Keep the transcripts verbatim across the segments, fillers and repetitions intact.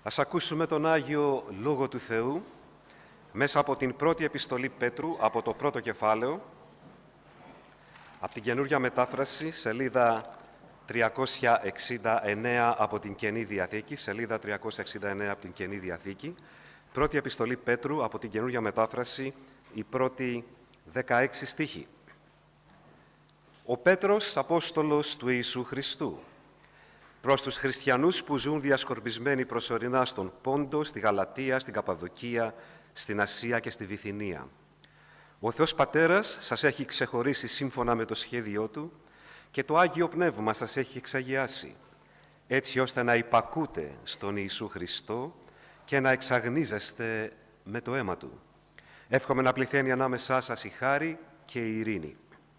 Ας ακούσουμε τον Άγιο Λόγο του Θεού μέσα από την πρώτη επιστολή Πέτρου, από το πρώτο κεφάλαιο, από την καινούργια μετάφραση, σελίδα τριακόσια εξήντα εννέα από την Καινή Διαθήκη, σελίδα τριακόσια εξήντα εννέα από την Καινή Διαθήκη, πρώτη επιστολή Πέτρου, από την καινούργια μετάφραση, η πρώτη δεκαέξι στίχη. Ο Πέτρος, Απόστολος του Ιησού Χριστού, προς τους χριστιανούς που ζουν διασκορπισμένοι προσωρινά στον Πόντο, στη Γαλατία, στην Καπαδοκία, στην Ασία και στη Βυθινία. Ο Θεός Πατέρας σας έχει ξεχωρίσει σύμφωνα με το σχέδιό Του και το Άγιο Πνεύμα σας έχει εξαγιάσει, έτσι ώστε να υπακούτε στον Ιησού Χριστό και να εξαγνίζεστε με το αίμα Του. Εύχομαι να πληθαίνει ανάμεσά σας η χάρη και η ειρήνη.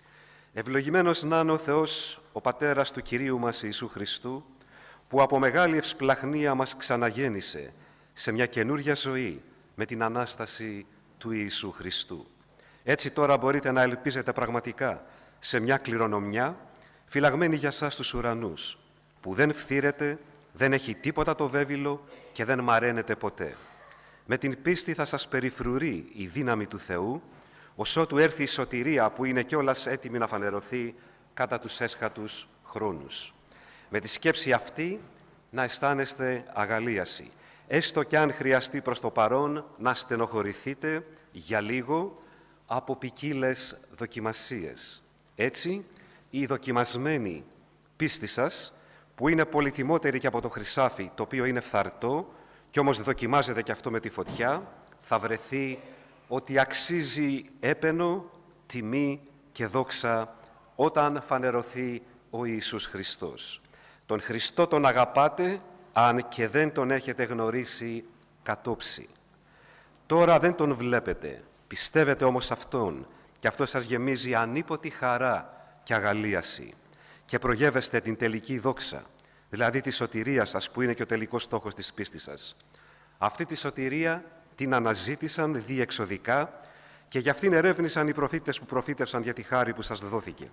Ευλογημένος να είναι ο Θεός, ο Πατέρας του Κυρίου μας Ιησού Χριστού, που από μεγάλη ευσπλαχνία μας ξαναγέννησε σε μια καινούργια ζωή με την Ανάσταση του Ιησού Χριστού. Έτσι τώρα μπορείτε να ελπίζετε πραγματικά σε μια κληρονομιά φυλαγμένη για σας στους ουρανούς, που δεν φθήρεται, δεν έχει τίποτα το βέβυλο και δεν μαραίνεται ποτέ. Με την πίστη θα σας περιφρουρεί η δύναμη του Θεού, ως ότου έρθει η σωτηρία που είναι κιόλας έτοιμη να φανερωθεί κατά τους έσχατους χρόνους. Με τη σκέψη αυτή να αισθάνεστε αγαλίαση, έστω κι αν χρειαστεί προς το παρόν να στενοχωρηθείτε για λίγο από ποικίλες δοκιμασίες. Έτσι, η δοκιμασμένη πίστη σας, που είναι πολυτιμότερη και από το χρυσάφι, το οποίο είναι φθαρτό, κι όμως δοκιμάζεται και αυτό με τη φωτιά, θα βρεθεί ότι αξίζει έπαινο, τιμή και δόξα όταν φανερωθεί ο Ιησούς Χριστός. Τον Χριστό τον αγαπάτε, αν και δεν τον έχετε γνωρίσει κατόψη. Τώρα δεν τον βλέπετε, πιστεύετε όμως Αυτόν και αυτό σας γεμίζει ανίποτη χαρά και αγαλίαση και προγεύεστε την τελική δόξα, δηλαδή τη σωτηρία σας που είναι και ο τελικός στόχος της πίστης σας. Αυτή τη σωτηρία την αναζήτησαν διεξοδικά και γι' αυτήν ερεύνησαν οι προφήτες που προφήτευσαν για τη χάρη που σας δόθηκε.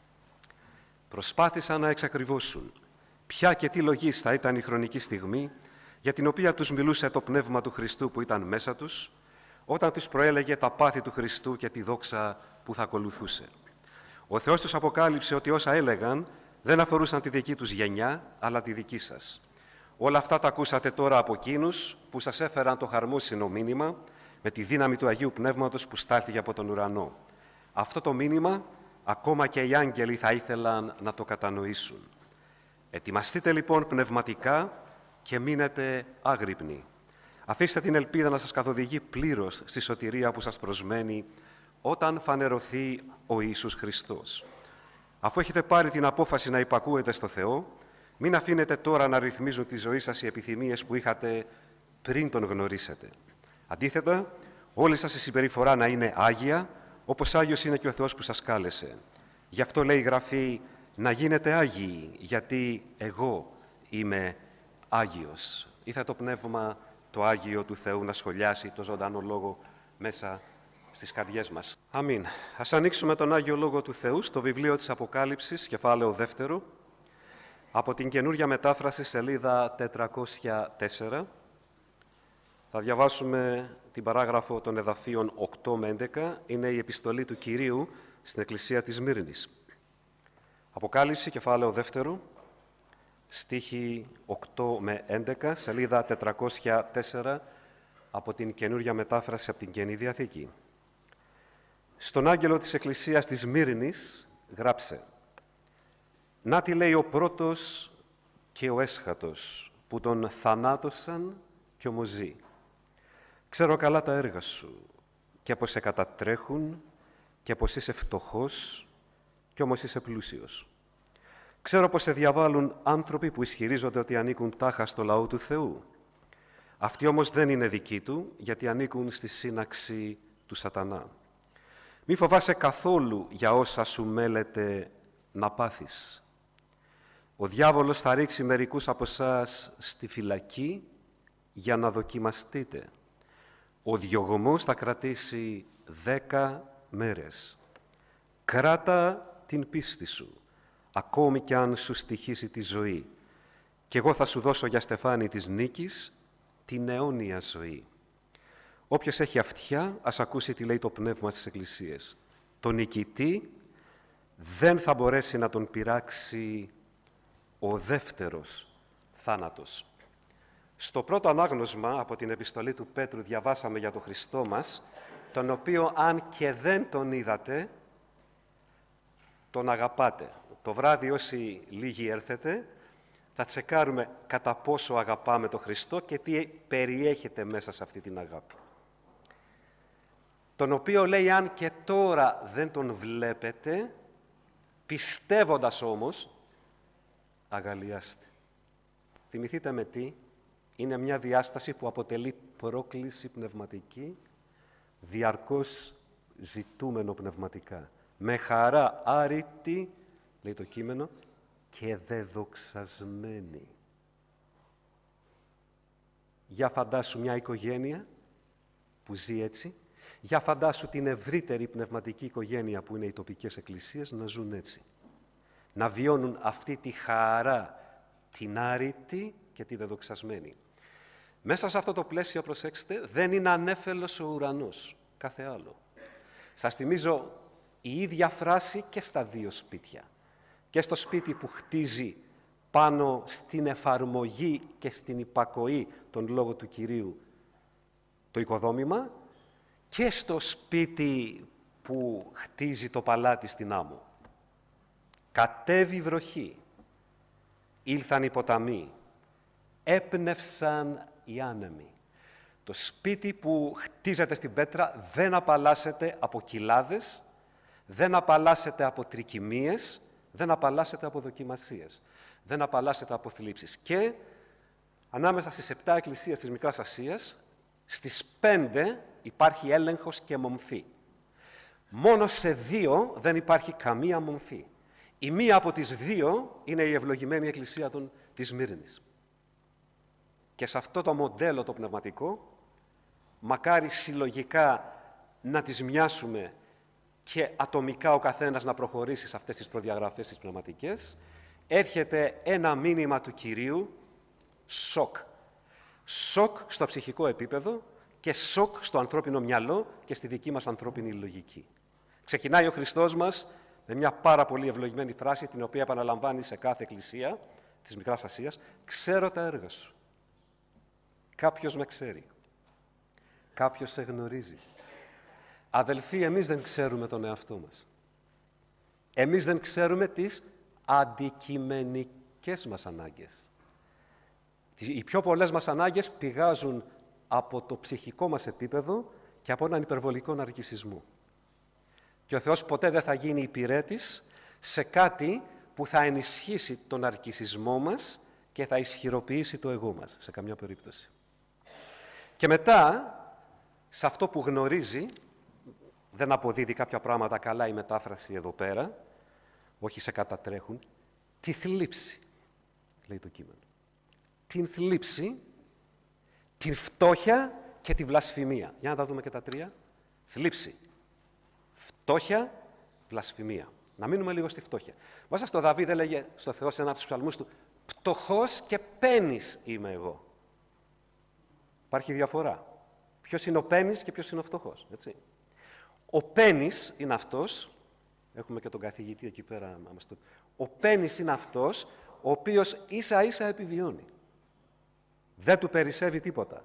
Προσπάθησαν να εξακριβώσουν ποια και τι λογής θα ήταν η χρονική στιγμή για την οποία τους μιλούσε το Πνεύμα του Χριστού που ήταν μέσα τους, όταν τους προέλεγε τα πάθη του Χριστού και τη δόξα που θα ακολουθούσε. Ο Θεός τους αποκάλυψε ότι όσα έλεγαν δεν αφορούσαν τη δική τους γενιά, αλλά τη δική σας. Όλα αυτά τα ακούσατε τώρα από εκείνους που σας έφεραν το χαρμόσυνο μήνυμα με τη δύναμη του Αγίου Πνεύματος που στάλθηκε από τον ουρανό. Αυτό το μήνυμα ακόμα και οι άγγελοι θα ήθελαν να το κατανοήσουν. Ετοιμαστείτε λοιπόν πνευματικά και μείνετε άγρυπνοι. Αφήστε την ελπίδα να σας καθοδηγεί πλήρως στη σωτηρία που σας προσμένει όταν φανερωθεί ο Ιησούς Χριστός. Αφού έχετε πάρει την απόφαση να υπακούετε στο Θεό, μην αφήνετε τώρα να ρυθμίζουν τη ζωή σας οι επιθυμίες που είχατε πριν τον γνωρίσετε. Αντίθετα, όλη σας η συμπεριφορά να είναι άγια, όπως Άγιος είναι και ο Θεός που σας κάλεσε. Γι' αυτό λέει η Γραφή να γίνετε Άγιοι, γιατί εγώ είμαι Άγιος. Ήθε το Πνεύμα το Άγιο του Θεού να σχολιάσει το ζωντανό Λόγο μέσα στις καρδιές μας. Αμήν. Ας ανοίξουμε τον Άγιο Λόγο του Θεού στο βιβλίο της Αποκάλυψης, κεφάλαιο δεύτερο, από την καινούργια μετάφραση, σελίδα τετρακόσια τέσσερα. Θα διαβάσουμε την παράγραφο των εδαφίων οκτώ με έντεκα. Είναι η επιστολή του Κυρίου στην Εκκλησία της Σμύρνης. Αποκάλυψη, κεφάλαιο δεύτερο, στίχοι οκτώ με έντεκα, σελίδα τετρακόσια τέσσερα, από την καινούργια μετάφραση από την Καινή Διαθήκη. Στον άγγελο της Εκκλησίας της Σμύρνης γράψε: «Να τι λέει ο πρώτος και ο έσχατος, που τον θανάτωσαν κι όμως ζει. Ξέρω καλά τα έργα σου και πως σε κατατρέχουν και πως είσαι φτωχός κι όμως είσαι πλούσιος. Ξέρω πως σε διαβάλλουν άνθρωποι που ισχυρίζονται ότι ανήκουν τάχα στο λαό του Θεού. Αυτοί όμως δεν είναι δικοί του, γιατί ανήκουν στη σύναξη του σατανά. Μη φοβάσαι καθόλου για όσα σου μέλεται να πάθεις. Ο διάβολος θα ρίξει μερικούς από εσάς στη φυλακή για να δοκιμαστείτε. Ο διωγμός θα κρατήσει δέκα μέρες. Κράτα την πίστη σου, ακόμη κι αν σου στοιχήσει τη ζωή. Και εγώ θα σου δώσω για στεφάνι της νίκης την αιώνια ζωή. Όποιος έχει αυτιά, ας ακούσει τι λέει το πνεύμα στις εκκλησίες. Το νικητή δεν θα μπορέσει να τον πειράξει ο δεύτερος θάνατος. Στο πρώτο ανάγνωσμα από την επιστολή του Πέτρου διαβάσαμε για τον Χριστό μας, τον οποίο αν και δεν τον είδατε, τον αγαπάτε. Το βράδυ όσοι λίγοι έρθετε, θα τσεκάρουμε κατά πόσο αγαπάμε τον Χριστό και τι περιέχεται μέσα σε αυτή την αγάπη. Τον οποίο λέει, αν και τώρα δεν τον βλέπετε, πιστεύοντας όμως, αγαλιάστε. Θυμηθείτε με τι, είναι μια διάσταση που αποτελεί πρόκληση πνευματική, διαρκώς ζητούμενο πνευματικά. Με χαρά άρρητη, λέει το κείμενο, και δεδοξασμένη. Για φαντάσου μια οικογένεια που ζει έτσι, για φαντάσου την ευρύτερη πνευματική οικογένεια που είναι οι τοπικές εκκλησίες να ζουν έτσι. Να βιώνουν αυτή τη χαρά, την άρρητη και τη δεδοξασμένη. Μέσα σε αυτό το πλαίσιο, προσέξτε, δεν είναι ανέφελος ο ουρανός, κάθε άλλο. Σας θυμίζω η ίδια φράση και στα δύο σπίτια. Και στο σπίτι που χτίζει πάνω στην εφαρμογή και στην υπακοή των λόγων του Κυρίου το οικοδόμημα, και στο σπίτι που χτίζει το παλάτι στην άμμο. Κατέβη βροχή, ήλθαν οι ποταμοί, έπνευσαν οι άνεμοι. Το σπίτι που χτίζεται στην πέτρα δεν απαλλάσσεται από κοιλάδες, δεν απαλλάσσεται από τρικυμίες, δεν απαλλάσσεται από δοκιμασίες, δεν απαλλάσσεται από θλίψεις. Και ανάμεσα στις επτά εκκλησίες της Μικράς Ασίας, στις πέντε υπάρχει έλεγχος και μομφή. Μόνο σε δύο δεν υπάρχει καμία μομφή. Η μία από τις δύο είναι η ευλογημένη εκκλησία των, της Μύρνης. Και σε αυτό το μοντέλο το πνευματικό, μακάρι συλλογικά να τις μοιάσουμε και ατομικά ο καθένας να προχωρήσει σε αυτές τις προδιαγραφές τις πνευματικές, έρχεται ένα μήνυμα του Κυρίου, σοκ. Σοκ στο ψυχικό επίπεδο και σοκ στο ανθρώπινο μυαλό και στη δική μας ανθρώπινη λογική. Ξεκινάει ο Χριστός μας με μια πάρα πολύ ευλογημένη φράση, την οποία επαναλαμβάνει σε κάθε εκκλησία της Μικράς Ασίας: «Ξέρω τα έργα σου». Κάποιος με ξέρει. Κάποιος σε γνωρίζει. Αδελφοί, εμείς δεν ξέρουμε τον εαυτό μας. Εμείς δεν ξέρουμε τις αντικειμενικές μας ανάγκες. Οι πιο πολλές μας ανάγκες πηγάζουν από το ψυχικό μας επίπεδο και από έναν υπερβολικό ναρκισσισμό. Και ο Θεός ποτέ δεν θα γίνει υπηρέτης σε κάτι που θα ενισχύσει τον ναρκισσισμό μας και θα ισχυροποιήσει το εγώ μας, σε καμιά περίπτωση. Και μετά, σε αυτό που γνωρίζει, δεν αποδίδει κάποια πράγματα καλά η μετάφραση εδώ πέρα, όχι σε κατατρέχουν, τη θλίψη, λέει το κείμενο. Την θλίψη, την φτώχεια και τη βλασφημία. Για να τα δούμε και τα τρία. Θλίψη, φτώχεια, βλασφημία. Να μείνουμε λίγο στη φτώχεια. Μέσα στο Δαβίδ έλεγε στο Θεό σε ένα από τους ψαλμούς του, «Πτωχός και πένης είμαι εγώ». Υπάρχει διαφορά. Ποιος είναι ο πένης και ποιος είναι ο φτωχός, έτσι. Ο πένης είναι αυτός, έχουμε και τον καθηγητή εκεί πέρα, ο πένης είναι αυτός, ο οποίος ίσα-ίσα επιβιώνει. Δεν του περισσεύει τίποτα.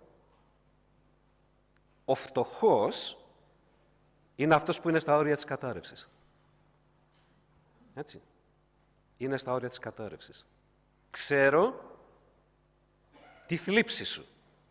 Ο φτωχός είναι αυτός που είναι στα όρια της κατάρρευσης. Έτσι. Είναι στα όρια της κατάρρευσης. Ξέρω τη θλίψη σου.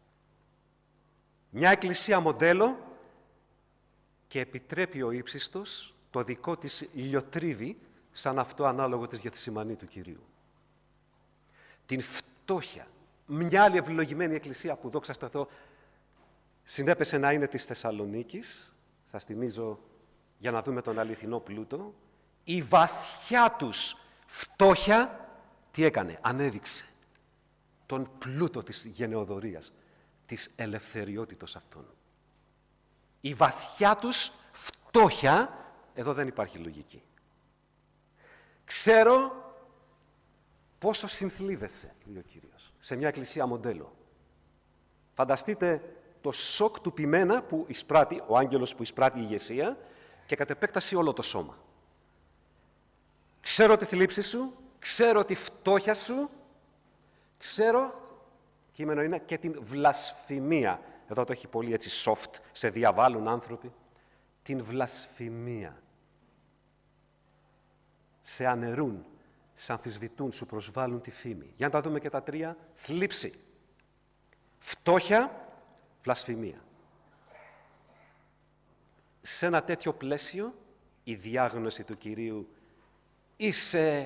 Μια εκκλησία μοντέλο και επιτρέπει ο ύψιστος το δικό της λιωτρίβει σαν αυτό ανάλογο της Γεθσιμανή του Κυρίου. Την φτώχεια. Μια άλλη ευλογημένη εκκλησία που, δόξα στο Θεό, συνέπεσε να είναι της Θεσσαλονίκης, σας θυμίζω για να δούμε τον αληθινό πλούτο, η βαθιά τους φτώχεια τι έκανε, ανέδειξε τον πλούτο της γενεοδορίας, της ελευθεριότητος αυτών. Η βαθιά τους φτώχεια, εδώ δεν υπάρχει λογική. Ξέρω πόσο συνθλίβεσαι, λέει ο Κύριος, σε μια εκκλησία μοντέλο. Φανταστείτε το σοκ του ποιμένα που εισπράττει, ο άγγελος που εισπράττει η ηγεσία και κατ' επέκταση όλο το σώμα. Ξέρω τη θλίψη σου, ξέρω τη φτώχεια σου, ξέρω, κείμενο είναι, και την βλασφημία. Εδώ το έχει πολύ έτσι soft, σε διαβάλλουν άνθρωποι. Την βλασφημία. Σε αναιρούν, σε αμφισβητούν, σου προσβάλλουν τη φήμη. Για να τα δούμε και τα τρία. Θλίψη, φτώχεια, βλασφημία. Σε ένα τέτοιο πλαίσιο, η διάγνωση του Κυρίου, είσαι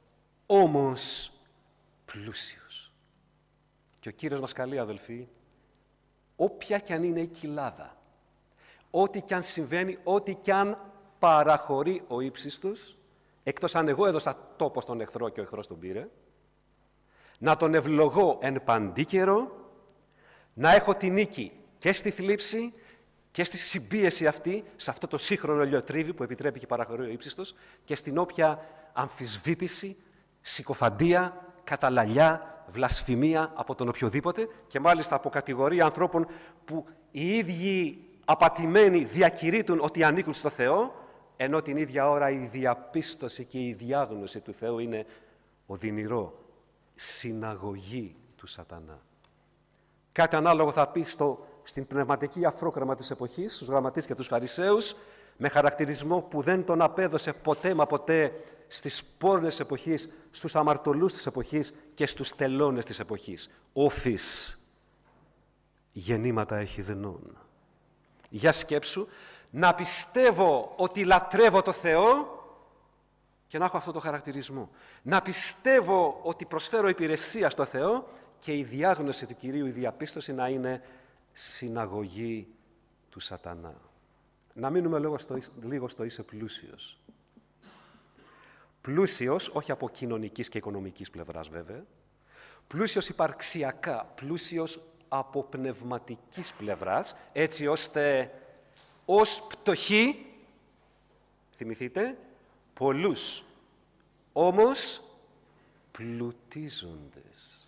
όμως πλούσιος. Και ο Κύριος μας καλεί, αδελφοί, όποια κι αν είναι η κοιλάδα, ό,τι κι αν συμβαίνει, ό,τι κι αν παραχωρεί ο ύψιστος, εκτός αν εγώ έδωσα τόπο στον εχθρό και ο εχθρός τον πήρε, να τον ευλογώ εν παντή καιρό, να έχω τη νίκη και στη θλίψη και στη συμπίεση αυτή, σε αυτό το σύγχρονο ηλιοτρίβι που επιτρέπει και παραχωρεί ο ύψιστος, και στην όποια αμφισβήτηση, συκοφαντία, καταλαλιά, βλασφημία από τον οποιοδήποτε, και μάλιστα από κατηγορία ανθρώπων που οι ίδιοι απατημένοι διακηρύττουν ότι ανήκουν στο Θεό, ενώ την ίδια ώρα η διαπίστωση και η διάγνωση του Θεού είναι οδυνηρό, συναγωγή του σατανά. Κάτι ανάλογο θα πει στο, στην πνευματική αφρόκραμα της εποχής, στους γραμματείς και τους φαρισαίους, με χαρακτηρισμό που δεν τον απέδωσε ποτέ μα ποτέ στις πόρνες εποχής, στους αμαρτωλούς της εποχής και στους τελώνες της εποχής. Όφης, γεννήματα έχει δενών. Για σκέψου, να πιστεύω ότι λατρεύω το Θεό και να έχω αυτό το χαρακτηρισμό. Να πιστεύω ότι προσφέρω υπηρεσία στο Θεό και η διάγνωση του Κυρίου, η διαπίστωση να είναι συναγωγή του σατανά. Να μείνουμε λίγο στο, λίγο στο είσαι πλούσιος. Πλούσιος, όχι από κοινωνικής και οικονομικής πλευράς βέβαια, πλούσιος υπαρξιακά, πλούσιος από πνευματικής πλευράς, έτσι ώστε ως πτωχοί, θυμηθείτε, πολλούς, όμως πλουτίζοντες.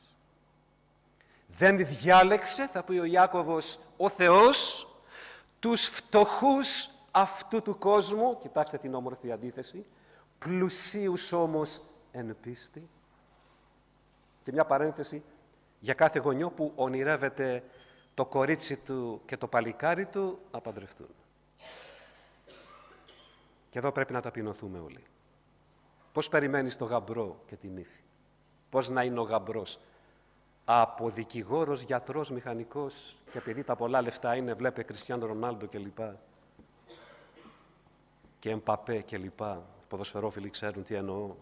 Δεν διάλεξε, θα πει ο Ιάκωβος, ο Θεός, τους φτωχούς αυτού του κόσμου, κοιτάξτε την όμορφη αντίθεση, πλουσίους όμως εν πίστη. Και μια παρένθεση για κάθε γονιό που ονειρεύεται το κορίτσι του και το παλικάρι του να παντρευτούν. Και εδώ πρέπει να ταπεινωθούμε όλοι. Πώς περιμένεις το γαμπρό και την ύφη? Πώς να είναι ο γαμπρός? Από δικηγόρος, γιατρός, μηχανικός, και επειδή τα πολλά λεφτά είναι, βλέπε Κριστιάνο Ρονάλντο και λοιπά, και Εμπαπέ και λοιπά, ποδοσφαιρόφιλοι ξέρουν τι εννοώ.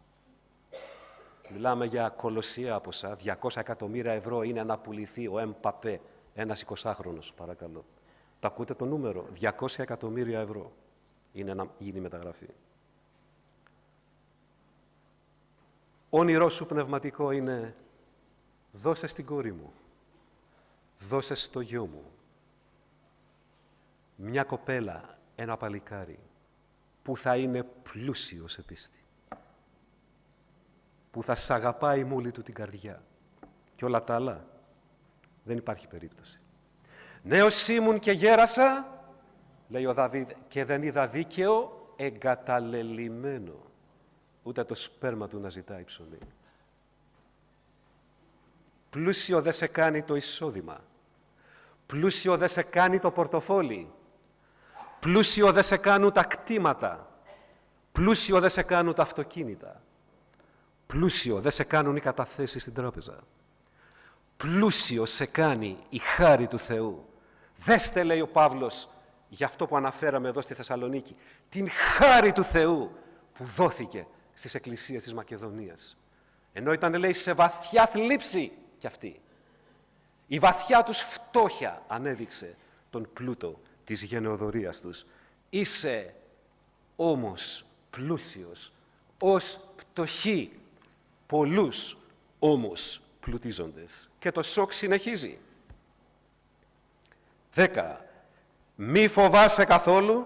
Μιλάμε για κολοσσία ποσά, διακόσια εκατομμύρια ευρώ είναι να πουληθεί ο Εμπαπέ, ένας εικοσάχρονος, παρακαλώ. Τα ακούτε το νούμερο, διακόσια εκατομμύρια ευρώ είναι να γίνει μεταγραφή. Όνειρό σου πνευματικό είναι: δώσε στην κόρη μου, δώσε στο γιο μου μια κοπέλα, ένα παλικάρι που θα είναι πλούσιο σε πίστη, που θα σ' αγαπάει μούλη του την καρδιά, και όλα τα άλλα δεν υπάρχει περίπτωση. Νέος ήμουν και γέρασα, λέει ο Δαβίδ, και δεν είδα δίκαιο εγκαταλελειμμένο, ούτε το σπέρμα του να ζητάει ψωμί. Πλούσιο δεν σε κάνει το εισόδημα. Πλούσιο δεν σε κάνει το πορτοφόλι. Πλούσιο δεν σε κάνουν τα κτήματα. Πλούσιο δεν σε κάνουν τα αυτοκίνητα. Πλούσιο δεν σε κάνουν οι καταθέσεις στην τράπεζα. Πλούσιο σε κάνει η χάρη του Θεού. Δέστε, λέει ο Παύλος, για αυτό που αναφέραμε εδώ στη Θεσσαλονίκη, την χάρη του Θεού που δόθηκε στις εκκλησίες της Μακεδονίας. Ενώ ήταν, λέει, σε βαθιά θλίψη κι αυτή. Η βαθιά τους φτώχεια ανέδειξε τον πλούτο της γενεοδορίας τους. Είσαι όμως πλούσιος, ως πτωχοί, πολλούς όμως πλουτίζοντες. Και το σοκ συνεχίζει. Δέκα. Μη φοβάσαι καθόλου.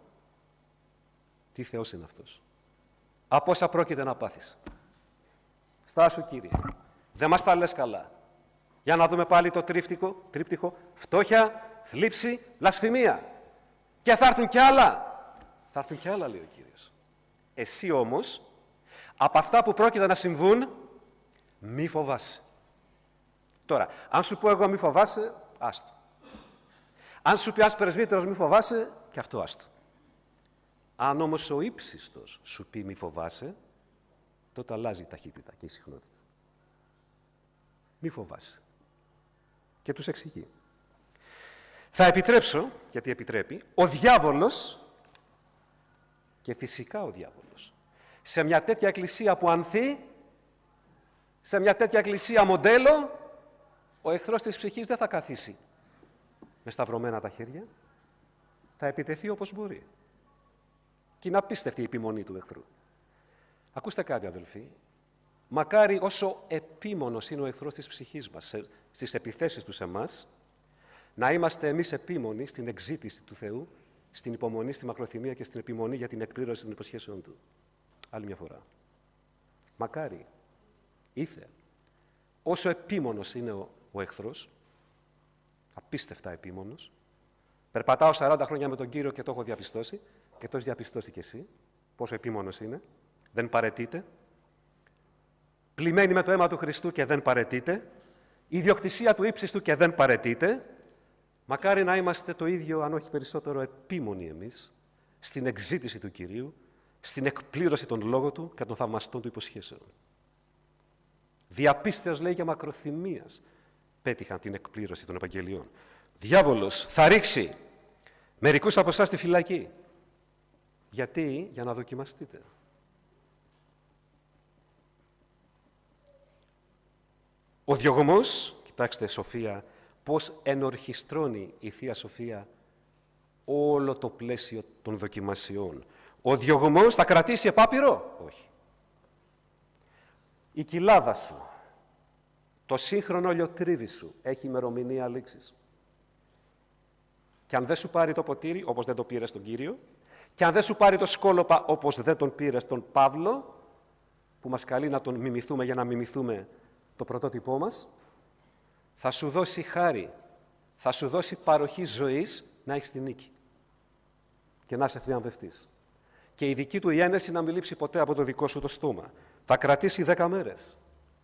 Τι Θεός είναι αυτός? Από όσα πρόκειται να πάθεις. Στάσου, Κύριε. Δεν μας τα λες καλά. Για να δούμε πάλι το τρίπτυχο, τρίπτυχο φτώχεια, θλίψη, λασφημία. Και θα έρθουν κι άλλα. Θα έρθουν κι άλλα, λέει ο Κύριος. Εσύ όμως, από αυτά που πρόκειται να συμβούν, μη φοβάσαι. Τώρα, αν σου πω εγώ μη φοβάσαι, άστο. Αν σου πει ένας πρεσβύτερος μη φοβάσαι, και αυτό άστο. Αν όμως ο ύψιστος σου πει μη φοβάσαι, τότε αλλάζει η ταχύτητα και η συχνότητα. Μη φοβάσαι. Και τους εξηγεί. Θα επιτρέψω, γιατί επιτρέπει, ο διάβολος, και φυσικά ο διάβολος, σε μια τέτοια εκκλησία που ανθεί, σε μια τέτοια εκκλησία μοντέλο, ο εχθρός της ψυχής δεν θα καθίσει με σταυρωμένα τα χέρια, θα επιτεθεί όπως μπορεί. Και είναι απίστευτη η επιμονή του εχθρού. Ακούστε κάτι, αδελφοί. Μακάρι όσο επίμονος είναι ο εχθρός της ψυχής μας στις επιθέσεις του σε εμάς, να είμαστε εμείς επίμονοι στην εξήτηση του Θεού, στην υπομονή, στη μακροθυμία και στην επιμονή για την εκπλήρωση των υποσχέσεων Του. Άλλη μια φορά. Μακάρι, ήθε, όσο επίμονος είναι ο, ο εχθρός, απίστευτα επίμονος, περπατάω σαράντα χρόνια με τον Κύριο και το έχω διαπιστώσει, και το έχεις διαπιστώσει κι εσύ, πόσο επίμονος είναι, δεν παραιτείται, πλημμένει με το αίμα του Χριστού και δεν παραιτείται, η ιδιοκτησία του ύψιστου και δεν παραιτείται. Μακάρι να είμαστε το ίδιο, αν όχι περισσότερο, επίμονοι εμείς στην εξήτηση του Κυρίου, στην εκπλήρωση των λόγων Του και των θαυμαστών Του υποσχέσεων. Διαπίστεως, λέει, για μακροθυμίας πέτυχαν την εκπλήρωση των Ευαγγελιών. Διάβολος θα ρίξει μερικούς από εσάς στη φυλακή. Γιατί? Για να δοκιμαστείτε. Ο διωγμός, κοιτάξτε, Σοφία, πώς ενορχιστρώνει η Θεία Σοφία όλο το πλαίσιο των δοκιμασιών. Ο διωγμός θα κρατήσει επάπειρο? Όχι. Η κοιλάδα σου, το σύγχρονο λιοτρίβι σου, έχει ημερομηνία λήξης. Και αν δεν σου πάρει το ποτήρι, όπως δεν το πήρε στον Κύριο, και αν δεν σου πάρει το σκόλοπα, όπως δεν τον πήρε στον Παύλο, που μας καλεί να τον μιμηθούμε για να μιμηθούμε το πρωτότυπό μας, θα σου δώσει χάρη, θα σου δώσει παροχή ζωής να έχεις την νίκη και να είσαι θριαμβευτής. Και η δική του η ένεση να μην λείψει ποτέ από το δικό σου το στόμα. Θα κρατήσει δέκα μέρες.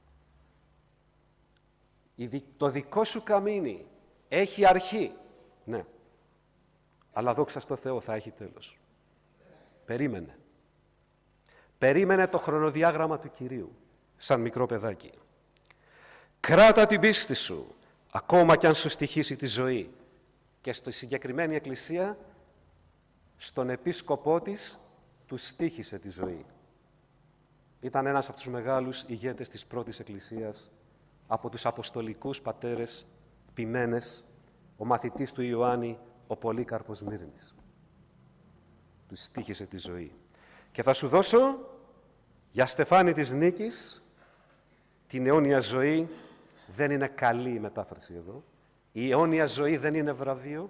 Το δικό σου καμίνι έχει αρχή, ναι, αλλά δόξα στο Θεό θα έχει τέλος. Περίμενε. Περίμενε το χρονοδιάγραμμα του Κυρίου, σαν μικρό παιδάκι. Κράτα την πίστη σου, ακόμα κι αν σου στοιχήσει τη ζωή. Και στη συγκεκριμένη εκκλησία, στον επίσκοπό της, του στοίχησε τη ζωή. Ήταν ένας από τους μεγάλους ηγέτες της πρώτης εκκλησίας, από τους αποστολικούς πατέρες ποιμένες, ο μαθητής του Ιωάννη, ο Πολύκαρπος Μύρνης. Του στοίχησε τη ζωή. Και θα σου δώσω, για στεφάνι της νίκης, την αιώνια ζωή. Δεν είναι καλή η μετάφραση εδώ. Η αιώνια ζωή δεν είναι βραβείο.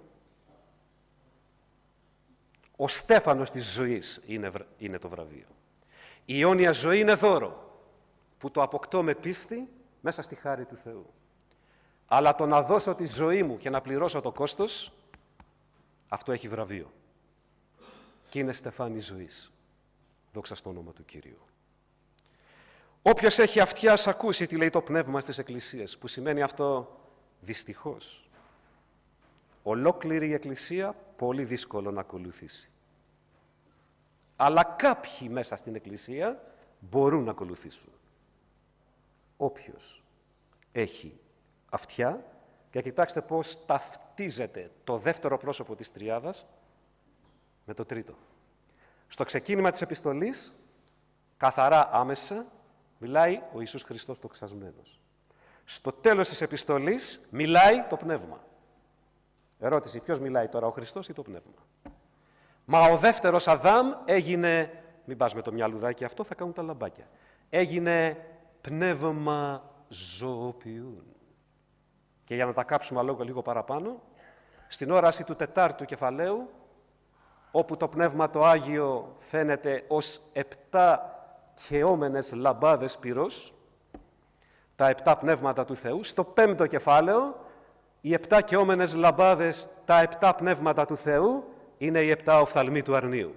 Ο στέφανος της ζωής είναι, είναι το βραβείο. Η αιώνια ζωή είναι δώρο που το αποκτώ με πίστη μέσα στη χάρη του Θεού. Αλλά το να δώσω τη ζωή μου και να πληρώσω το κόστος, αυτό έχει βραβείο. Και είναι στεφάνι ζωής. Δόξα στο όνομα του Κυρίου. Όποιος έχει αυτιά, ας ακούσει τι λέει το πνεύμα στις εκκλησίες, που σημαίνει αυτό δυστυχώς. Ολόκληρη η εκκλησία πολύ δύσκολο να ακολουθήσει. Αλλά κάποιοι μέσα στην εκκλησία μπορούν να ακολουθήσουν. Όποιος έχει αυτιά, και κοιτάξτε πώς ταυτίζεται το δεύτερο πρόσωπο της τριάδας με το τρίτο. Στο ξεκίνημα της επιστολής, καθαρά άμεσα, μιλάει ο Ιησούς Χριστός τοξασμένος. Στο τέλος της επιστολής μιλάει το Πνεύμα. Ερώτηση, ποιος μιλάει τώρα, ο Χριστός ή το Πνεύμα? Μα ο δεύτερος Αδάμ έγινε, μην πας με το μυαλουδάκι αυτό, θα κάνουν τα λαμπάκια. Έγινε πνεύμα ζωοποιούν. Και για να τα κάψουμε λίγο, λίγο παραπάνω, στην όραση του τετάρτου κεφαλαίου, όπου το Πνεύμα το Άγιο φαίνεται ως επτά καιόμενες λαμπάδες πυρός, τα επτά πνεύματα του Θεού. Στο πέμπτο κεφάλαιο, οι επτά καιόμενες λαμπάδες, τα επτά πνεύματα του Θεού, είναι οι επτά οφθαλμοί του αρνίου.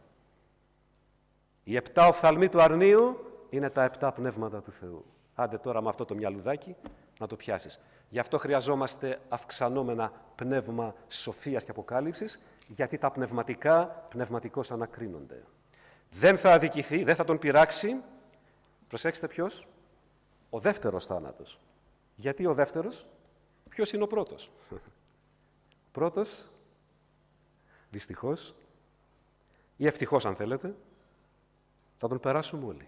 Οι επτά οφθαλμοί του αρνίου είναι τα επτά πνεύματα του Θεού. Άντε τώρα με αυτό το μυαλουδάκι να το πιάσεις. Γι' αυτό χρειαζόμαστε αυξανόμενα πνεύμα σοφίας και αποκάλυψης, γιατί τα πνευματικά πνευματικώς ανακρίνονται. Δεν θα αδικηθεί, δεν θα τον πειράξει. Προσέξτε ποιος. Ο δεύτερος θάνατος. Γιατί ο δεύτερος? Ποιος είναι ο πρώτος? Πρώτος, δυστυχώς, ή ευτυχώς αν θέλετε, θα τον περάσουμε όλοι.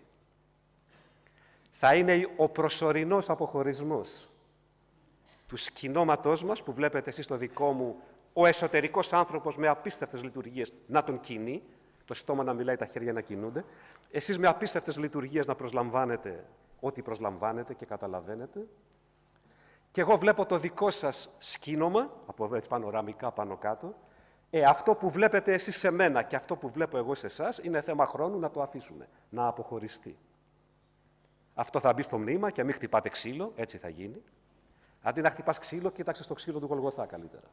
Θα είναι ο προσωρινός αποχωρισμός του σκηνώματός μας, που βλέπετε εσείς στο δικό μου, ο εσωτερικός άνθρωπος με απίστευτες λειτουργίες να τον κινεί, το στόμα να μιλάει, τα χέρια να κινούνται, εσείς με απίστευτες λειτουργίες να προσλαμβάνετε ό,τι προσλαμβάνετε και καταλαβαίνετε, και εγώ βλέπω το δικό σας σκήνομα, από εδώ έτσι πανοραμικά πάνω κάτω, ε, αυτό που βλέπετε εσείς σε μένα και αυτό που βλέπω εγώ σε εσάς, είναι θέμα χρόνου να το αφήσουμε, να αποχωριστεί. Αυτό θα μπει στο μνήμα και μην χτυπάτε ξύλο, έτσι θα γίνει. Αντί να χτυπάς ξύλο, κοίταξε στο ξύλο του Γολγοθά καλύτερα.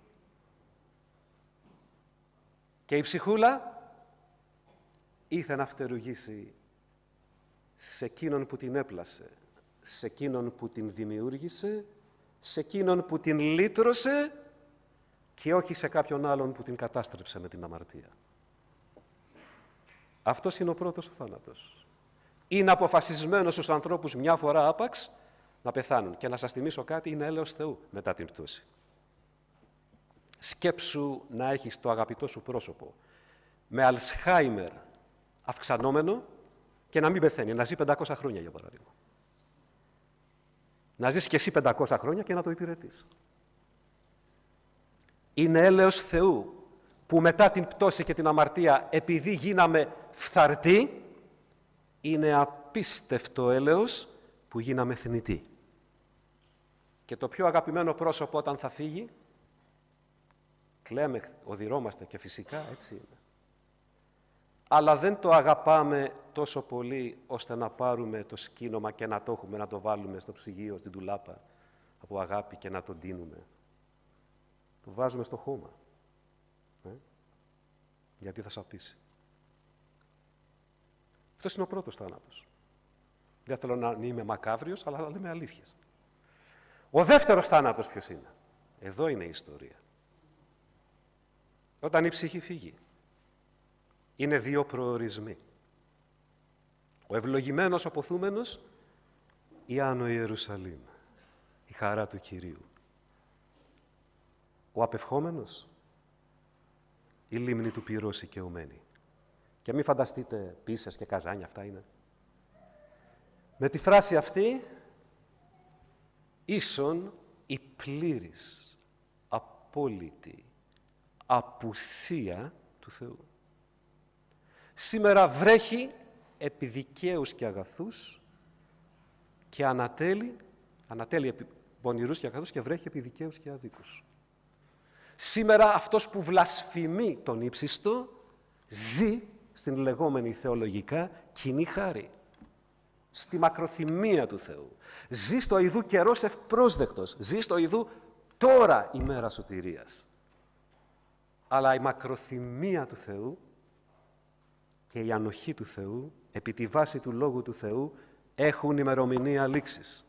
Και η ψυχούλα ήθελε να φτερουγήσει σε εκείνον που την έπλασε, σε εκείνον που την δημιούργησε, σε εκείνον που την λύτρωσε και όχι σε κάποιον άλλον που την κατάστρεψε με την αμαρτία. Αυτός είναι ο πρώτος θάνατος. Είναι αποφασισμένος στους ανθρώπους μια φορά άπαξ να πεθάνουν. Και να σας θυμίσω κάτι, είναι έλεος Θεού μετά την πτώση. Σκέψου να έχεις το αγαπητό σου πρόσωπο με Αλσχάιμερ αυξανόμενο και να μην πεθαίνει, να ζει πεντακόσια χρόνια για παράδειγμα. Να ζεις και εσύ πεντακόσια χρόνια και να το υπηρετείς. Είναι έλεος Θεού που μετά την πτώση και την αμαρτία, επειδή γίναμε φθαρτοί, είναι απίστευτο έλεος που γίναμε θνητοί. Και το πιο αγαπημένο πρόσωπο όταν θα φύγει, κλαίμε, οδυρώμαστε και φυσικά έτσι είναι. Αλλά δεν το αγαπάμε τόσο πολύ ώστε να πάρουμε το σκήνομα και να το έχουμε, να το βάλουμε στο ψυγείο, στην τουλάπα, από αγάπη και να το ντύνουμε. Το βάζουμε στο χώμα. Ε? Γιατί θα σαπίσει. Αυτός είναι ο πρώτος θάνατος. Δεν θέλω να είμαι μακάβριος, αλλά λέμε αλήθειες. Ο δεύτερος θάνατος ποιος είναι? Εδώ είναι η ιστορία. Όταν η ψυχή φύγει, είναι δύο προορισμοί. Ο ευλογημένος αποθούμενος ή Άνω Ιερουσαλήμ, η χαρά του Κυρίου. Ο απευχόμενος, η λίμνη του πυρός οικαιωμένη. Και μην φανταστείτε πίσες και καζάνια, αυτά είναι. Με τη φράση αυτή, ίσον η πλήρης, απόλυτη απουσία του Θεού. Σήμερα βρέχει επί δικαίους και αγαθούς και ανατέλει, ανατέλει επί πονηρούς και αγαθούς και βρέχει επί δικαίους και αδίκους. Σήμερα αυτός που βλασφημεί τον ύψιστο ζει στην λεγόμενη θεολογικά κοινή χάρη, στη μακροθυμία του Θεού. Ζει στο ειδού καιρός ευπρόσδεκτος, ζει στο ειδού τώρα ημέρα σωτηρίας. Αλλά η μακροθυμία του Θεού και η ανοχή του Θεού, επί τη βάση του Λόγου του Θεού, έχουν ημερομηνία λήξης.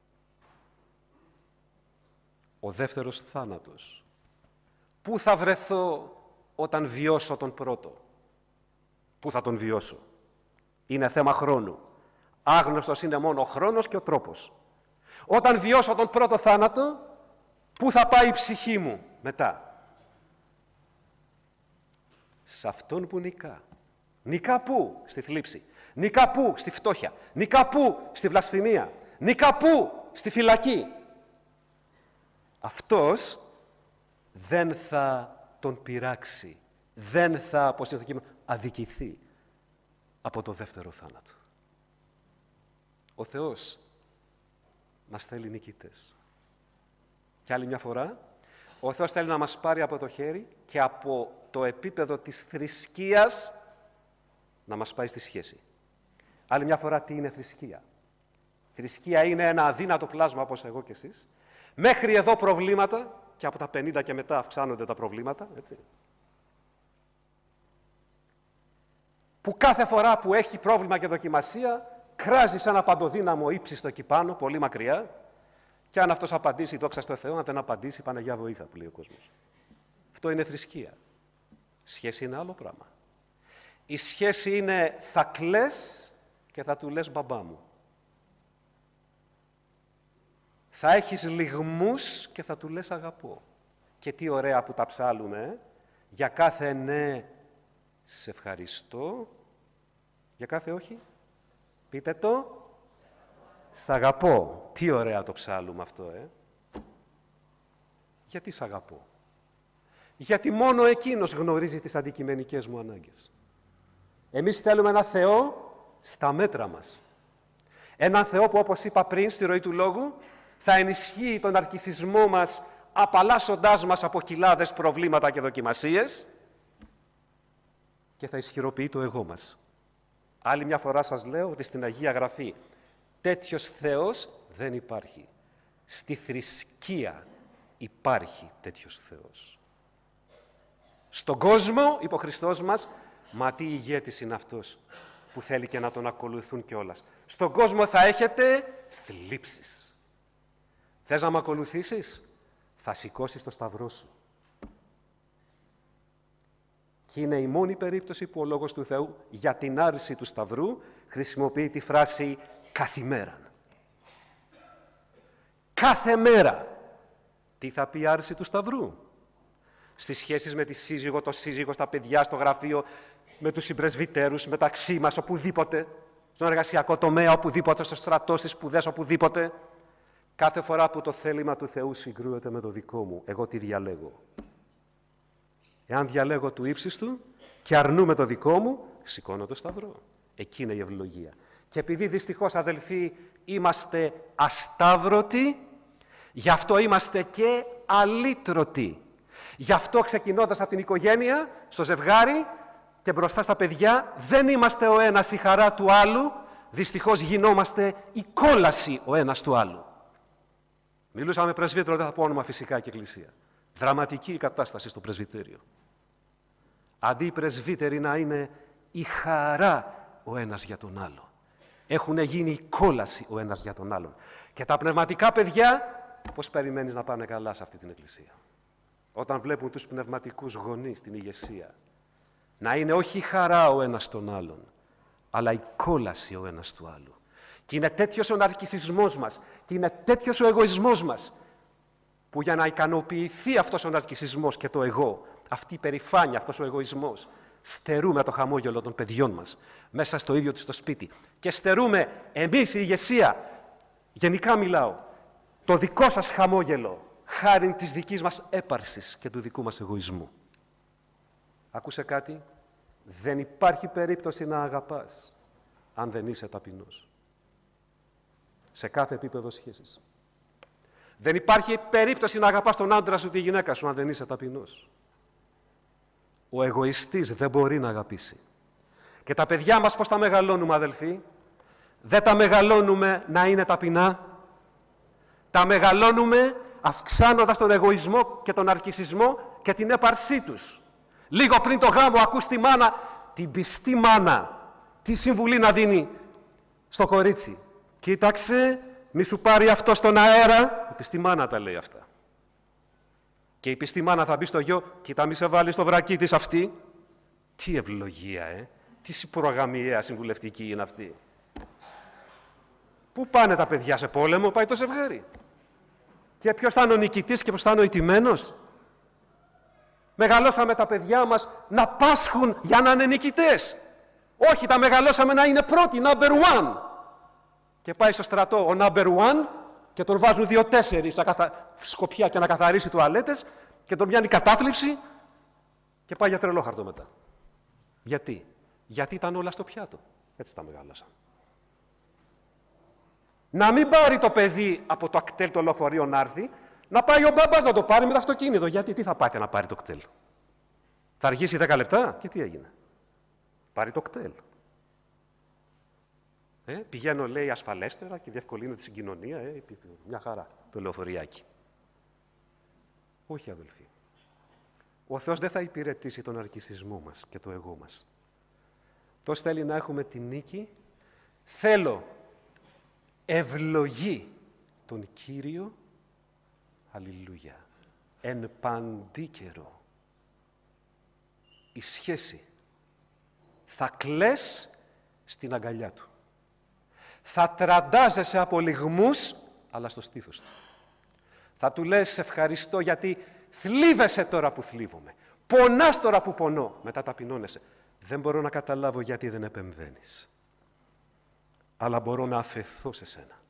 Ο δεύτερος θάνατος. Πού θα βρεθώ όταν βιώσω τον πρώτο? Πού θα τον βιώσω? Είναι θέμα χρόνου. Άγνωστος είναι μόνο ο χρόνος και ο τρόπος. Όταν βιώσω τον πρώτο θάνατο, πού θα πάει η ψυχή μου μετά? Σε αυτόν που νικά. Νικά πού? Στη θλίψη. Νικά πού? Στη φτώχεια. Νικά πού? Στη βλασφημία. Νικά πού? Στη φυλακή. Αυτός δεν θα τον πειράξει. Δεν θα, όπως είναι το κείμενο, αδικηθεί από το δεύτερο θάνατο. Ο Θεός μας θέλει νικητές. Και άλλη μια φορά, ο Θεός θέλει να μας πάρει από το χέρι και από το επίπεδο της θρησκείας να μας πάει στη σχέση. Άλλη μια φορά, τι είναι θρησκεία? Θρησκεία είναι ένα αδύνατο πλάσμα, όπως εγώ και εσείς. Μέχρι εδώ προβλήματα, και από τα πενήντα και μετά αυξάνονται τα προβλήματα, έτσι. Που κάθε φορά που έχει πρόβλημα και δοκιμασία, κράζει σαν ένα παντοδύναμο ύψιστο εκεί πάνω, πολύ μακριά, και αν αυτός απαντήσει, δόξα στο Θεό, αν δεν απαντήσει, Παναγιά βοήθα, που λέει ο κόσμος. Αυτό είναι θρησκεία. Σχέση είναι άλλο πράγμα. Η σχέση είναι θα κλαις και θα του λες μπαμπά μου. Θα έχεις λυγμούς και θα του λες αγαπώ. Και τι ωραία που τα ψάλουμε, ε? Για κάθε ναι, σε ευχαριστώ. Για κάθε όχι, πείτε το, σ' αγαπώ. Τι ωραία το ψάλουμε αυτό, ε. Γιατί σ' αγαπώ? Γιατί μόνο εκείνος γνωρίζει τις αντικειμενικές μου ανάγκες. Εμείς θέλουμε ένα Θεό στα μέτρα μας. Έναν Θεό που, όπως είπα πριν στη ροή του λόγου, θα ενισχύει τον αρκισισμό μας, απαλλάσσοντάς μας από κοιλάδες προβλήματα και δοκιμασίες, και θα ισχυροποιεί το εγώ μας. Άλλη μια φορά σας λέω ότι στην Αγία Γραφή τέτοιος Θεός δεν υπάρχει. Στη θρησκεία υπάρχει τέτοιος Θεός. Στον κόσμο, είπε ο Χριστός μας, μα τι ηγέτης είναι αυτός που θέλει και να τον ακολουθούν κιόλας. Στον κόσμο θα έχετε θλίψεις. Θες να με ακολουθήσεις? Θα σηκώσεις το σταυρό σου. Και είναι η μόνη περίπτωση που ο Λόγος του Θεού για την άρση του σταυρού χρησιμοποιεί τη φράση καθημέραν. Κάθε μέρα. Τι θα πει η άρση του σταυρού? Στις σχέσεις με τη σύζυγο, το σύζυγο, στα παιδιά, στο γραφείο, με τους συμπρεσβυτέρους, μεταξύ μας, οπουδήποτε, στον εργασιακό τομέα, οπουδήποτε, στο στρατό, στις σπουδές, οπουδήποτε. Κάθε φορά που το θέλημα του Θεού συγκρούεται με το δικό μου, εγώ τι διαλέγω? Εάν διαλέγω του ύψιστου και αρνούμε το δικό μου, σηκώνω το σταυρό. Εκεί είναι η ευλογία. Και επειδή δυστυχώς, αδελφοί, είμαστε ασταύρωτοι, γι' αυτό είμαστε και αλήτρωτοι. Γι' αυτό, ξεκινώντας από την οικογένεια, στο ζευγάρι και μπροστά στα παιδιά, δεν είμαστε ο ένας η χαρά του άλλου, δυστυχώς γινόμαστε η κόλαση ο ένας του άλλου. Μιλούσα με πρεσβύτερο, δεν θα πω όνομα φυσικά, και εκκλησία. Δραματική η κατάσταση στο πρεσβυτέριο. Αντί οι πρεσβύτεροι να είναι η χαρά ο ένας για τον άλλο, έχουν γίνει η κόλαση ο ένας για τον άλλον. Και τα πνευματικά παιδιά, πώς περιμένεις να πάνε καλά σε αυτή την εκκλησία? Όταν βλέπουν τους πνευματικούς γονείς στην ηγεσία να είναι όχι η χαρά ο ένας τον άλλον, αλλά η κόλαση ο ένας του άλλου. Και είναι τέτοιος ο ναρκισσισμός μας, και είναι τέτοιος ο εγωισμός μας, που για να ικανοποιηθεί αυτός ο ναρκισσισμός και το εγώ, αυτή η περηφάνεια, αυτός ο εγωισμός, στερούμε το χαμόγελο των παιδιών μας μέσα στο ίδιο τους το σπίτι. Και στερούμε εμείς η ηγεσία, γενικά μιλάω, το δικό σας χαμόγελο, χάριν της δικής μας έπαρσης και του δικού μας εγωισμού. Άκουσε κάτι? Δεν υπάρχει περίπτωση να αγαπάς αν δεν είσαι ταπεινός. Σε κάθε επίπεδο σχέσης. Δεν υπάρχει περίπτωση να αγαπάς τον άντρα σου, τη γυναίκα σου, αν δεν είσαι ταπεινός. Ο εγωιστής δεν μπορεί να αγαπήσει. Και τα παιδιά μας πώς τα μεγαλώνουμε, αδελφοί? Δεν τα μεγαλώνουμε να είναι ταπεινά. Τα μεγαλώνουμε αυξάνοντας τον εγωισμό και τον αρκισισμό και την έπαρσή τους. Λίγο πριν το γάμο ακούς τη μάνα, την πιστή μάνα, τι συμβουλή να δίνει στο κορίτσι. Κοίταξε, μη σου πάρει αυτό στον αέρα. Η πιστή μάνα τα λέει αυτά. Και η πιστή μάνα θα μπει στο γιο, κοίτα μη σε βάλει στο βρακί της αυτή. Τι ευλογία, ε! Τι συμπρογαμιαία συμβουλευτική είναι αυτή. Πού πάνε τα παιδιά σε πόλεμο? Πάει το ζευγάρι. Και ποιος θα είναι ο νικητής και ποιος θα είναι ο ηττημένος? Μεγαλώσαμε τα παιδιά μας να πάσχουν για να είναι νικητές. Όχι, τα μεγαλώσαμε να είναι πρώτοι, number one. Και πάει στο στρατό ο number one και τον βάζουν δύο-τέσσερις καθα... σκοπιά και να καθαρίσει τουαλέτες και τον πιάνει κατάθλιψη και πάει για τρελόχαρτο μετά. Γιατί? Γιατί ήταν όλα στο πιάτο. Έτσι τα μεγαλώσαν. Να μην πάρει το παιδί από το κτέλ το λεωφορείο να έρθει, να πάει ο μπαμπάς να το πάρει με το αυτοκίνητο. Γιατί τι θα πάθει να πάρει το κτέλ? Θα αργήσει δέκα λεπτά και τι έγινε? Πάρει το κτέλ. Ε, πηγαίνω, λέει, ασφαλέστερα και διευκολύνω τη συγκοινωνία. Ε, μια χαρά το λεωφοριάκι. Όχι, αδελφοί. Ο Θεός δεν θα υπηρετήσει τον αρκισισμό μας και το εγώ μας. Θεός θέλει να έχουμε τη νίκη. Θέλω ευλογή τον Κύριο, αλληλούια, εν παντή καιρό. Η σχέση θα κλαις στην αγκαλιά του. Θα τραντάζεσαι από λυγμούς, αλλά στο στήθος του. Θα του λες ευχαριστώ γιατί θλίβεσαι τώρα που θλίβομαι. Πονάς τώρα που πονώ. Μετά ταπεινώνεσαι. Δεν μπορώ να καταλάβω γιατί δεν επεμβαίνεις. Αλλά μπορώ να αφεθώ σε σένα.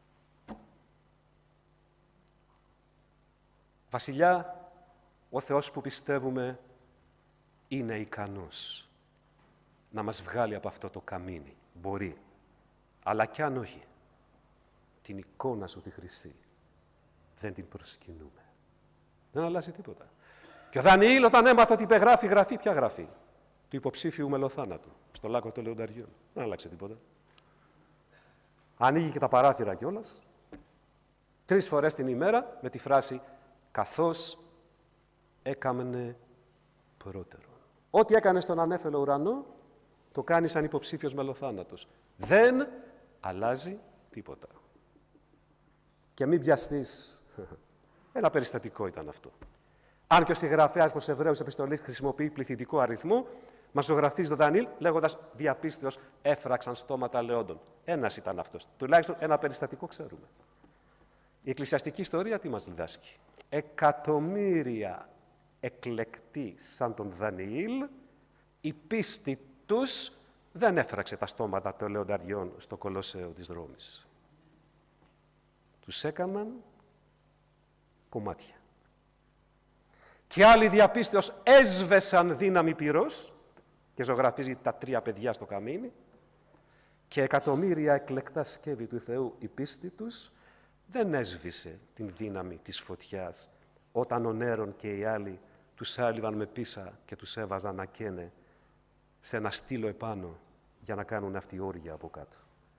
Βασιλιά, ο Θεός που πιστεύουμε είναι ικανός να μας βγάλει από αυτό το καμίνι. Μπορεί. Αλλά κι αν όχι, την εικόνα σου τη χρυσή δεν την προσκυνούμε. Δεν αλλάζει τίποτα. Και ο Δανιήλ όταν έμαθε ότι υπεγράφει γραφή, ποια γραφή? Του υποψήφιου μελοθάνατου, στο λάκκο των Λεονταριών. Δεν άλλαξε τίποτα. Ανοίγει και τα παράθυρα κιόλας, τρεις φορές την ημέρα, με τη φράση «καθώς έκαμνε πρώτερο». Ό,τι έκανε στον ανέφελο ουρανό, το κάνει σαν υποψήφιος μελοθάνατος. Δεν αλλάζει τίποτα. Και μην πιαστείς. Ένα περιστατικό ήταν αυτό. Αν και ο συγγραφέας προς Εβραίους επιστολής χρησιμοποιεί πληθυντικό αριθμό, μας το γραφίζει το Δανιήλ λέγοντας διαπίστεως έφραξαν στόματα λεόντων. Ένας ήταν αυτός. Τουλάχιστον ένα περιστατικό ξέρουμε. Η εκκλησιαστική ιστορία τι μας διδάσκει? Εκατομμύρια εκλεκτοί σαν τον Δανιήλ, η πίστη τους δεν έφραξε τα στόματα των λεονταριών στο Κολοσσέο της Ρώμης. Τους έκαναν κομμάτια. Και άλλοι διαπίστεως έσβεσαν δύναμη πυρός και ζωγραφίζει τα τρία παιδιά στο καμίνι και εκατομμύρια εκλεκτά σκεύη του Θεού η πίστη τους δεν έσβησε την δύναμη της φωτιάς όταν ο Νέρον και οι άλλοι τους άλυβαν με πίσα και τους έβαζαν να καίνε σε ένα στήλο επάνω για να κάνουν αυτή όργια από κάτω.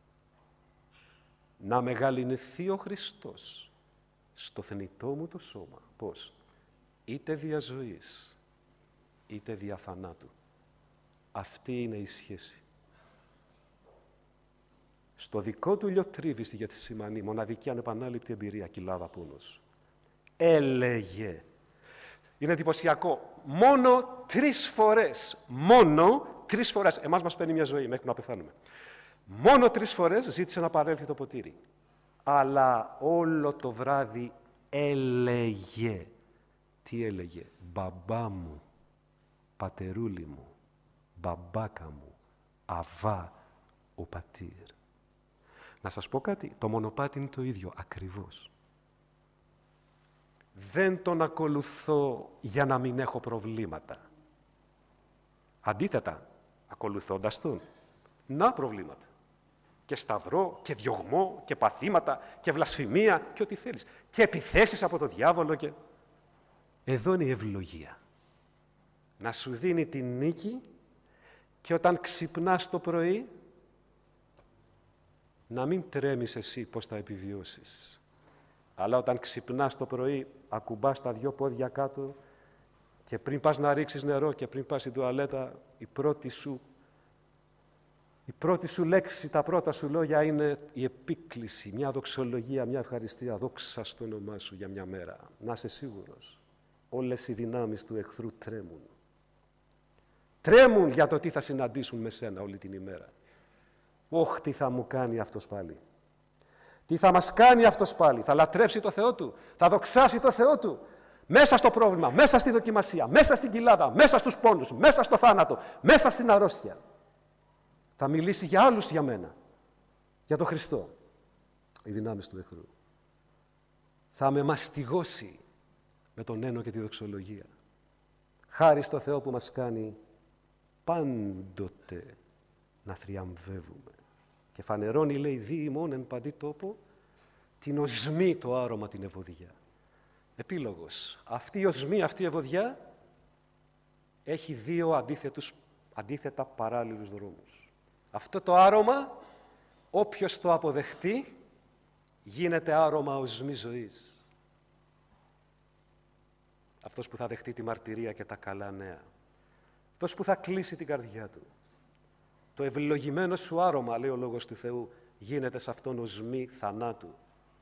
Να μεγαλυνθεί ο Χριστός στο θνητό μου το σώμα. Πώς? Είτε δια ζωής, είτε δια θανάτου. Αυτή είναι η σχέση. Στο δικό του λιοτρίβι στη Γεθσιμανή, μοναδική ανεπανάληπτη εμπειρία, κοιλάδα πόνος. Έλεγε. Είναι εντυπωσιακό. Μόνο τρεις φορές, μόνο τρεις φορές, εμάς μας παίρνει μια ζωή μέχρι να πεθάνουμε. Μόνο τρεις φορές ζήτησε να παρέλθει το ποτήρι. Αλλά όλο το βράδυ έλεγε. Τι έλεγε? Μπαμπά μου, πατερούλι μου, μπαμπάκα μου, αβά ο πατήρ. Να σας πω κάτι, το μονοπάτι είναι το ίδιο, ακριβώς. Δεν τον ακολουθώ για να μην έχω προβλήματα. Αντίθετα, ακολουθώντας τον, να προβλήματα. Και σταυρό, και διωγμό, και παθήματα, και βλασφημία, και ό,τι θέλεις. Και επιθέσεις από το διάβολο και... Εδώ είναι η ευλογία. Να σου δίνει τη νίκη και όταν ξυπνάς το πρωί, να μην τρέμεις εσύ πώς θα επιβιώσεις. Αλλά όταν ξυπνάς το πρωί, ακουμπάς τα δυο πόδια κάτω και πριν πας να ρίξεις νερό και πριν πας στην τουαλέτα, η πρώτη σου, η πρώτη σου λέξη, τα πρώτα σου λόγια είναι η επίκληση, μια δοξολογία, μια ευχαριστία. Δόξα στο όνομά σου για μια μέρα. Να είσαι σίγουρος. Όλες οι δυνάμεις του εχθρού τρέμουν. Τρέμουν για το τι θα συναντήσουν με σένα όλη την ημέρα. Ωχ, τι θα μου κάνει αυτός πάλι. Τι θα μας κάνει αυτός πάλι. Θα λατρεύσει το Θεό του. Θα δοξάσει το Θεό του. Μέσα στο πρόβλημα, μέσα στη δοκιμασία, μέσα στην κοιλάδα, μέσα στους πόνους, μέσα στο θάνατο, μέσα στην αρρώστια. Θα μιλήσει για άλλους για μένα. Για τον Χριστό. Οι δυνάμεις του εχθρού. Θα με μαστιγώσει με τον ένο και τη δοξολογία. Χάρη στο Θεό που μας κάνει πάντοτε να θριαμβεύουμε. Και φανερώνει, λέει, δι ημών εν παντή τόπο, την οσμή, το άρωμα, την ευωδιά. Επίλογος. Αυτή η οσμή, αυτή η ευωδιά έχει δύο αντίθετους, αντίθετα παράλληλους δρόμους. Αυτό το άρωμα όποιος το αποδεχτεί, γίνεται άρωμα οσμή ζωής. Αυτός που θα δεχτεί τη μαρτυρία και τα καλά νέα. Αυτός που θα κλείσει την καρδιά του. Το ευλογημένο σου άρωμα, λέει ο Λόγος του Θεού, γίνεται σε αυτόν οσμή θανάτου.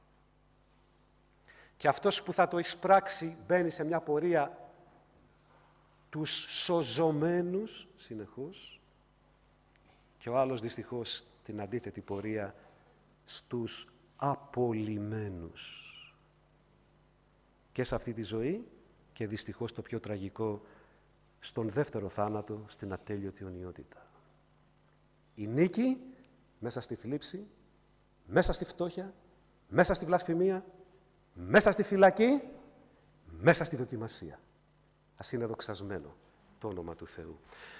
Και αυτός που θα το εισπράξει μπαίνει σε μια πορεία τους σωζωμένους συνεχώς και ο άλλος δυστυχώς την αντίθετη πορεία στους απολυμένους. Και σε αυτή τη ζωή και δυστυχώς το πιο τραγικό στον δεύτερο θάνατο, στην ατέλειωτη αιωνιότητα. Η νίκη μέσα στη θλίψη, μέσα στη φτώχεια, μέσα στη βλασφημία, μέσα στη φυλακή, μέσα στη δοκιμασία. Ας είναι δοξασμένο το όνομα του Θεού.